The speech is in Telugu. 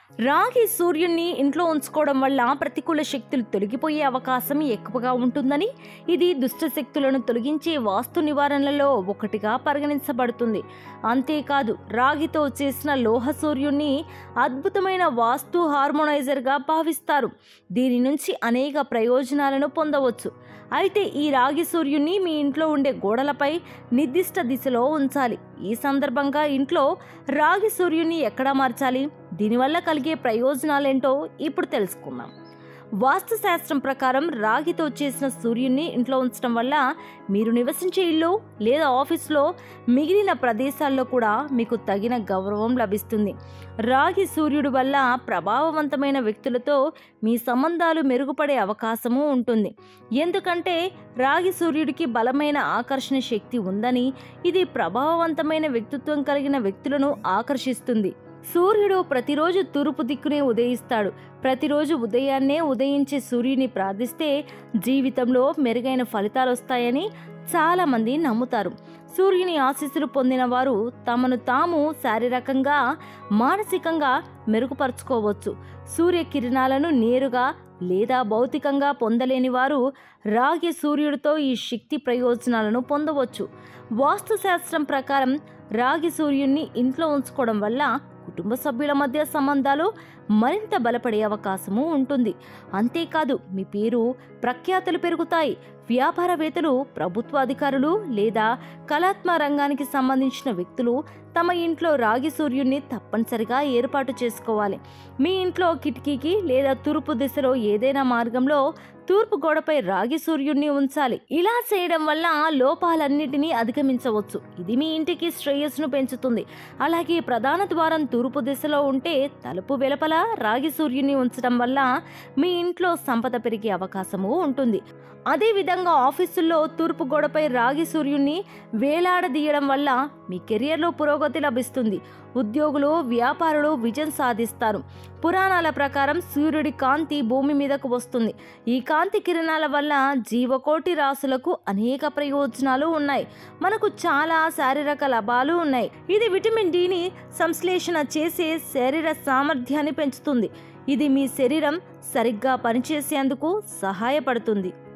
రాగి సూర్యున్ని ఇంట్లో ఉంచుకోవడం వల్ల ప్రతికూల శక్తులు తొలగిపోయే అవకాశం ఎక్కువగా ఉంటుందని, ఇది దుష్ట శక్తులను తొలగించే వాస్తు నివారణలలో ఒకటిగా పరిగణించబడుతుంది. అంతేకాదు, రాగితో చేసిన లోహ సూర్యున్ని అద్భుతమైన వాస్తు హార్మోనైజర్గా భావిస్తారు. దీని నుంచి అనేక ప్రయోజనాలను పొందవచ్చు. అయితే ఈ రాగి సూర్యున్ని మీ ఇంట్లో ఉండే గోడలపై నిర్దిష్ట దిశలో ఉంచాలి. ఈ సందర్భంగా ఇంట్లో రాగి సూర్యున్ని ఎక్కడ మార్చాలి, దీనివల్ల కలిగే ప్రయోజనాలేంటో ఇప్పుడు తెలుసుకుందాం. వాస్తు శాస్త్రం ప్రకారం రాగితో చేసిన సూర్యున్ని ఇంట్లో ఉంచడం వల్ల మీరు నివసించే ఇల్లు లేదా ఆఫీస్లో మిగిలిన ప్రదేశాల్లో కూడా మీకు తగిన గౌరవం లభిస్తుంది. రాగి సూర్యుడు వల్ల ప్రభావవంతమైన వ్యక్తులతో మీ సంబంధాలు మెరుగుపడే అవకాశము ఉంటుంది. ఎందుకంటే రాగి సూర్యుడికి బలమైన ఆకర్షణ శక్తి ఉందని, ఇది ప్రభావవంతమైన వ్యక్తిత్వం కలిగిన వ్యక్తులను ఆకర్షిస్తుంది. సూర్యుడు ప్రతిరోజు తూర్పు దిక్కునే ఉదయిస్తాడు. ప్రతిరోజు ఉదయాన్నే ఉదయించే సూర్యుని ప్రార్థిస్తే జీవితంలో మెరుగైన ఫలితాలు వస్తాయని చాలామంది నమ్ముతారు. సూర్యుని ఆశీస్సులు పొందిన వారు తమను తాము శారీరకంగా, మానసికంగా మెరుగుపరుచుకోవచ్చు. సూర్యకిరణాలను నేరుగా లేదా భౌతికంగా పొందలేని వారు రాగి సూర్యుడితో ఈ శక్తి ప్రయోజనాలను పొందవచ్చు. వాస్తుశాస్త్రం ప్రకారం రాగి సూర్యుడిని ఇంట్లో ఉంచుకోవడం వల్ల కుటుంబ సభ్యుల మధ్య సంబంధాలు మరింత బలపడే అవకాశము ఉంటుంది. అంతేకాదు, మీ పేరు ప్రఖ్యాతులు పెరుగుతాయి. వ్యాపారవేత్తలు, ప్రభుత్వ అధికారులు లేదా కళాత్మ రంగానికి సంబంధించిన వ్యక్తులు తమ ఇంట్లో రాగి సూర్యుడిని తప్పనిసరిగా ఏర్పాటు చేసుకోవాలి. మీ ఇంట్లో కిటికీకి లేదా తూర్పు దిశలో ఏదైనా మార్గంలో తూర్పు గోడపై రాగి సూర్యుడిని ఉంచాలి. ఇలా చేయడం వల్ల లోపాలన్నిటినీ అధిగమించవచ్చు. ఇది మీ ఇంటికి శ్రేయస్సును పెంచుతుంది. అలాగే ప్రధాన ద్వారం తూర్పు దిశలో ఉంటే తలుపు వెలుపల రాగి సూర్యుడిని ఉంచడం వల్ల మీ ఇంట్లో సంపద పెరిగే అవకాశము ఉంటుంది. అదేవిధంగా ఆఫీసుల్లో తూర్పు గోడపై రాగి సూర్యుడిని వేలాడదీయడం వల్ల మీ కెరియర్లో పురోగతి లభిస్తుంది. ఉద్యోగులు, వ్యాపారులు విజయం సాధిస్తారు. పురాణాల ప్రకారం సూర్యుడి కాంతి భూమి మీదకు వస్తుంది. ఈ కాంతి కిరణాల వల్ల జీవకోటి రాశులకు అనేక ప్రయోజనాలు ఉన్నాయి. మనకు చాలా శారీరక లాభాలు ఉన్నాయి. ఇది విటమిన్ డిని సంశ్లేషణ చేసే శరీర సామర్థ్యాన్ని పెంచుతుంది. ఇది మీ శరీరం సరిగ్గా పనిచేసేందుకు సహాయపడుతుంది.